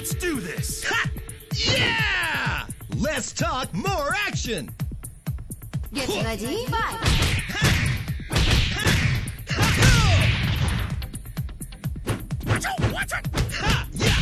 Let's do this! Ha! Yeah! Let's talk more action! Get ready, fight! Watch it! Ha! Yeah!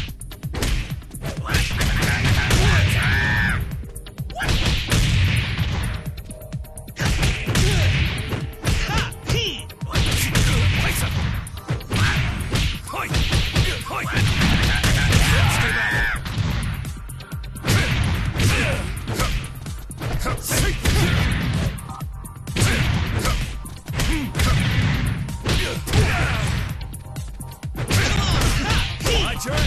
My turn!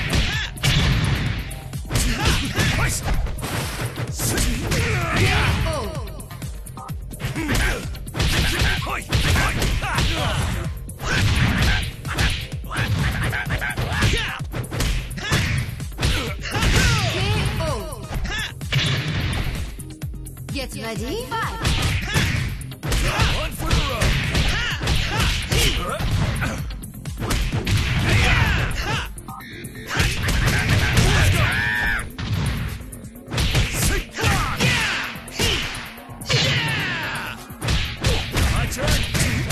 Get ready, fight! One for the road! My turn!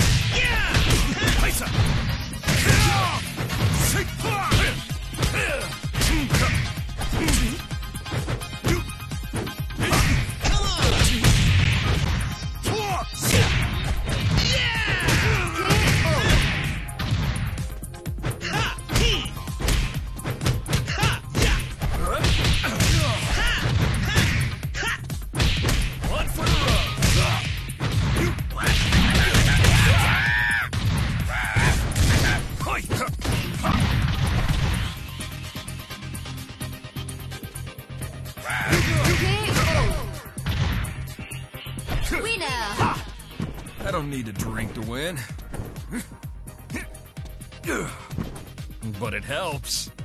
One for the Winner! I don't need a drink to win. But it helps.